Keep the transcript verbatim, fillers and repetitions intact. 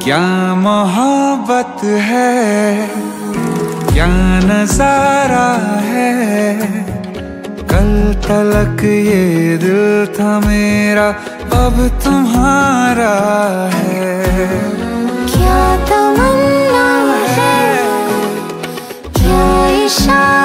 क्या मोहब्बत है, क्या नजारा है। कल तलक ये दिल था मेरा, अब तुम्हारा है। क्या तमन्ना है, क्या इशारा